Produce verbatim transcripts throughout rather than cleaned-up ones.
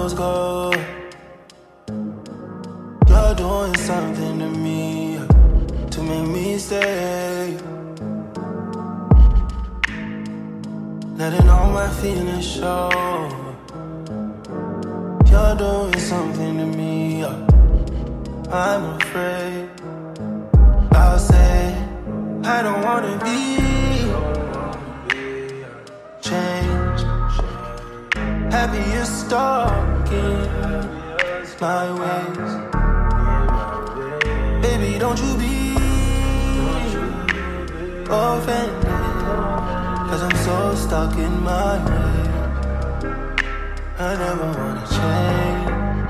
rose gold. You're doing something to me to make me stay. Letting all my feelings show. You're doing something to me, I'm afraid. I'll say I don't wanna be changed. Happy you're stalking my ways. Baby, don't you be offended, cause I'm so stuck in my ways. I never wanna change.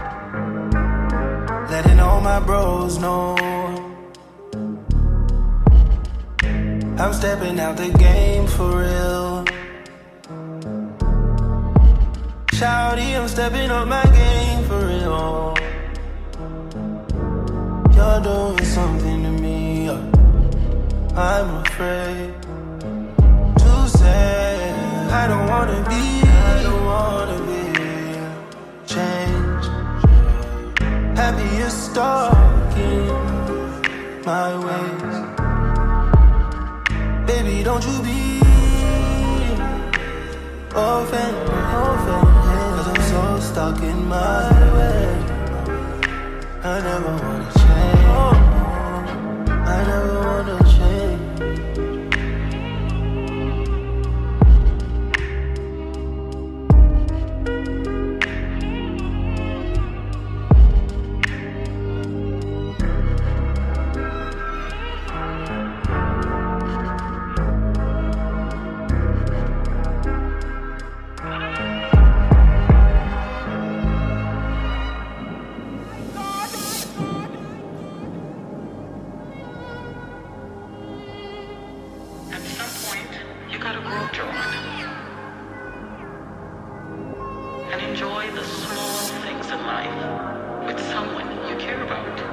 Letting all my bros know I'm stepping out the game for real. Shawty, I'm stepping up my game for real. You're doing something to me, I'm afraid to say I don't wanna be, I don't wanna be changed. Happy you're stalking my ways. Baby, don't you be offended, offended, cause I'm so stuck in my way. I never wanna change, I never wanna change. And enjoy the small things in life with someone you care about.